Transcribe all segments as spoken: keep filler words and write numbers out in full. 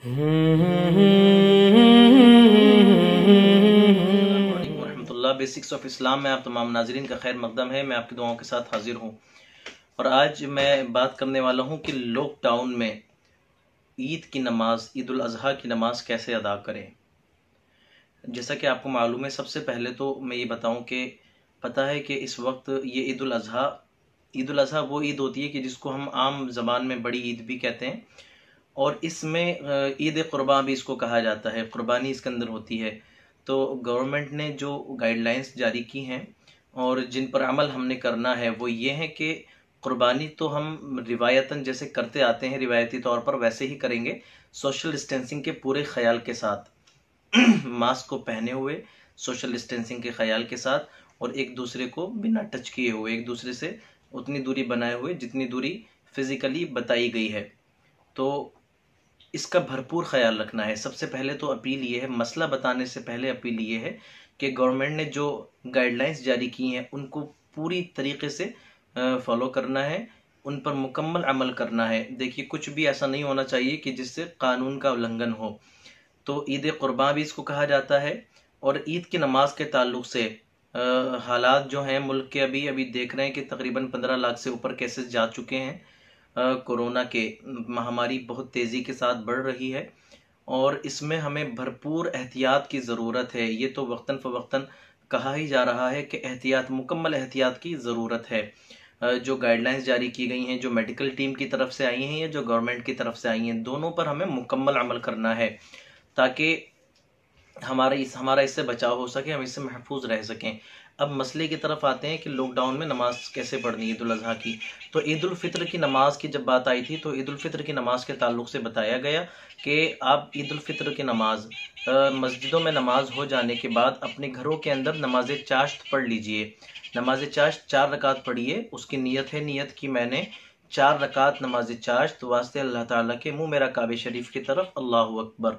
वरहमतुल्लाह। Basics of Islam में आप तमाम नाजरीन का खैर मकदम है। मैं आपकी दुआओं के साथ हाजिर हूँ और आज मैं बात करने वाला हूँ कि लॉकडाउन में ईद की नमाज, ईद उल अज़हा की नमाज कैसे अदा करें। जैसा कि आपको मालूम है, सबसे पहले तो मैं ये बताऊँ कि पता है कि इस वक्त ये ईद उल अज़हा ईद उल अज़हा वो ईद होती है कि जिसको हम आम ज़बान में बड़ी ईद भी कहते हैं और इसमें ईद क़ुरबा भी इसको कहा जाता है, क़ुरबानी इसके अंदर होती है। तो गवर्नमेंट ने जो गाइडलाइंस जारी की हैं और जिन पर अमल हमने करना है वो ये है कि क़ुरबानी तो हम रिवायतन जैसे करते आते हैं, रिवायती तौर पर वैसे ही करेंगे, सोशल डिस्टेंसिंग के पूरे ख्याल के साथ मास्क को पहने हुए, सोशल डिस्टेंसिंग के ख्याल के साथ और एक दूसरे को बिना टच किए हुए, एक दूसरे से उतनी दूरी बनाए हुए जितनी दूरी फिज़िकली बताई गई है। तो इसका भरपूर ख्याल रखना है। सबसे पहले तो अपील ये है, मसला बताने से पहले अपील ये है कि गवर्नमेंट ने जो गाइडलाइंस जारी की हैं उनको पूरी तरीके से फॉलो करना है, उन पर मुकम्मल अमल करना है। देखिए, कुछ भी ऐसा नहीं होना चाहिए कि जिससे कानून का उल्लंघन हो। तो ईद क़ुरबा भी इसको कहा जाता है। और ईद की नमाज के ताल्लुक से आ, हालात जो हैं मुल्क के, अभी अभी देख रहे हैं कि तकरीबन पंद्रह लाख से ऊपर केसेस जा चुके हैं। कोरोना के महामारी बहुत तेज़ी के साथ बढ़ रही है और इसमें हमें भरपूर एहतियात की ज़रूरत है। ये तो वक्तन फ़वक्तन कहा ही जा रहा है कि एहतियात, मुकम्मल एहतियात की ज़रूरत है। जो गाइडलाइंस जारी की गई हैं, जो मेडिकल टीम की तरफ से आई हैं या जो गवर्नमेंट की तरफ से आई हैं, दोनों पर हमें मुकम्मल अमल करना है ताकि हमारा इस हमारा इससे बचाव हो सके, हम इससे महफूज रह सकें। अब मसले की तरफ आते हैं कि लॉकडाउन में नमाज कैसे पढ़नी ईद उल अज़हा की। तो ईद उल फित्र की नमाज की जब बात आई थी तो ईद उल फित्र की नमाज के ताल्लुक से बताया गया कि आप ईद उल फित्र की नमाज मस्जिदों में नमाज हो जाने के बाद अपने घरों के अंदर नमाज चाश्त पढ़ लीजिए। नमाज चाश्त चार रकात पढ़िए। उसकी नीयत है, नीयत की मैंने चार रकात नमाज चाश्त वास्ते अल्लाह ताला के मुँह मेरा काबे शरीफ की तरफ, अल्लाहु अकबर।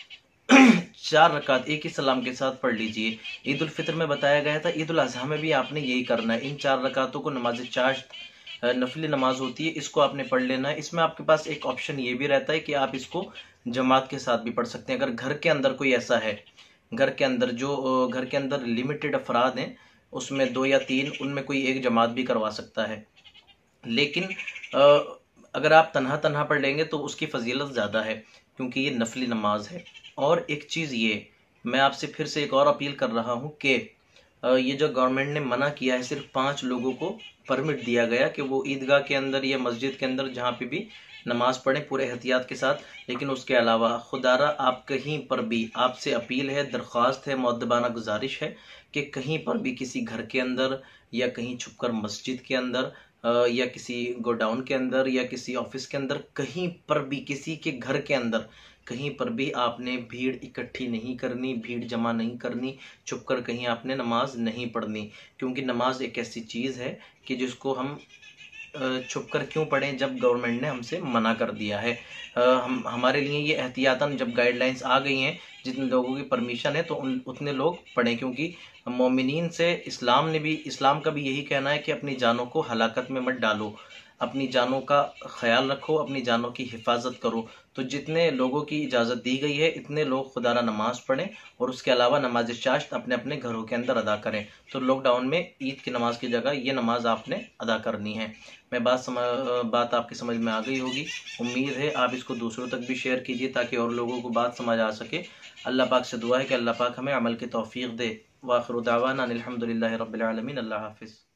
चार रकात एक ही सलाम के साथ पढ़ लीजिए। ईद उल फित्र में बताया गया था, ईद उल अज़हा में भी आपने यही करना है। इन चार रकातों को नमाज चाश्त नफली नमाज होती है, इसको आपने पढ़ लेना है। इसमें आपके पास एक ऑप्शन ये भी रहता है कि आप इसको जमात के साथ भी पढ़ सकते हैं। अगर घर के अंदर कोई ऐसा है, घर के अंदर जो घर के अंदर लिमिटेड अफराद हैं, उसमें दो या तीन, उनमें कोई एक जमात भी करवा सकता है। लेकिन अगर आप तन्हा तन्हा पढ़ लेंगे तो उसकी फजीलत ज़्यादा है क्योंकि ये नफली नमाज है। और एक चीज़ ये, मैं आपसे फिर से एक और अपील कर रहा हूँ कि ये जो गवर्नमेंट ने मना किया है, सिर्फ पाँच लोगों को परमिट दिया गया कि वो ईदगाह के अंदर या मस्जिद के अंदर जहाँ पे भी नमाज पढ़ें पूरे एहतियात के साथ। लेकिन उसके अलावा खुदारा आप कहीं पर भी, आपसे अपील है, दरख्वास्त है, मुअद्दबाना गुजारिश है कि कहीं पर भी किसी घर के अंदर या कहीं छुपकर मस्जिद के अंदर या किसी गोडाउन के अंदर या किसी ऑफिस के अंदर, कहीं पर भी किसी के घर के अंदर कहीं पर भी आपने भीड़ इकट्ठी नहीं करनी, भीड़ जमा नहीं करनी, छुपकर कहीं आपने नमाज नहीं पढ़नी। क्योंकि नमाज एक ऐसी चीज़ है कि जिसको हम छुपकर क्यों पढ़ें जब गवर्नमेंट ने हमसे मना कर दिया है। हम हमारे लिए ये एहतियातन जब गाइडलाइंस आ गई हैं, जितने लोगों की परमिशन है तो उन उतने लोग पढ़ें। क्योंकि मोमिनीन से इस्लाम ने भी इस्लाम का भी यही कहना है कि अपनी जानों को हलाकत में मत डालो, अपनी जानों का ख्याल रखो, अपनी जानों की हिफाजत करो। तो जितने लोगों की इजाज़त दी गई है इतने लोग खुदारा नमाज पढ़ें और उसके अलावा नमाज चाश्त अपने अपने घरों के अंदर अदा करें। तो लॉकडाउन में ईद की नमाज की जगह ये नमाज आपने अदा करनी है। मैं बात सम, बात आपकी समझ में आ गई होगी। उम्मीद है आप इसको दूसरों तक भी शेयर कीजिए ताकि और लोगों को बात समझ आ सके। अल्लाह पाक से दुआ है कि अल्लाह पाक हमें अमल की तौफीक दे। वाखिर दावाना अनिल हम्दुलिल्लाहि रब्बिल आलमीन। अल्लाह हाफिज़।